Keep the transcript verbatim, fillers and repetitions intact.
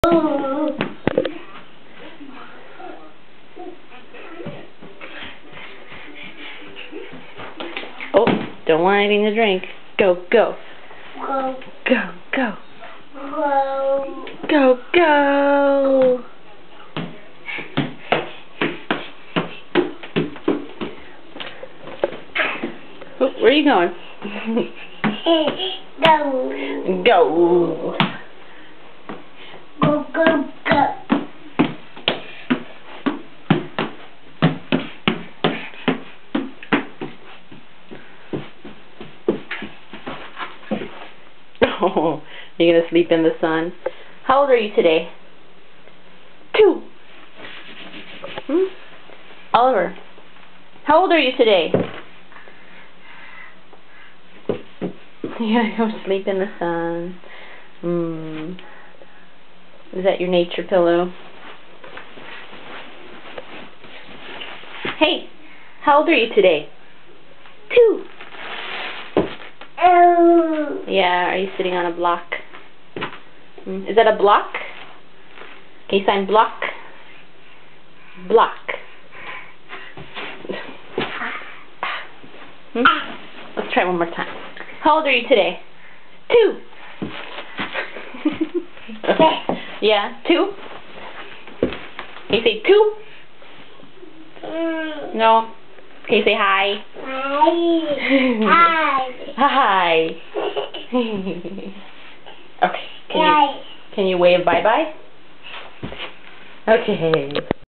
Oh, don't want anything to drink. Go, go. Go. Go, go. Go. Go, go. Oh, where are you going? Go. Go. Go, go, go. Oh, you're going to sleep in the sun. How old are you today? Two. Hmm? Oliver, how old are you today? You're going to go sleep in the sun. Hmm. Is that your nature pillow? Hey, how old are you today? Two. Oh. Yeah, are you sitting on a block? Hmm. Is that a block? Can you sign block? Block. Hmm? Let's try one more time. How old are you today? Two. Yeah, two. Can you say two? Mm. No. Can you say hi? Hi. Hi. Hi. Okay. Can you, can you wave bye-bye? Okay.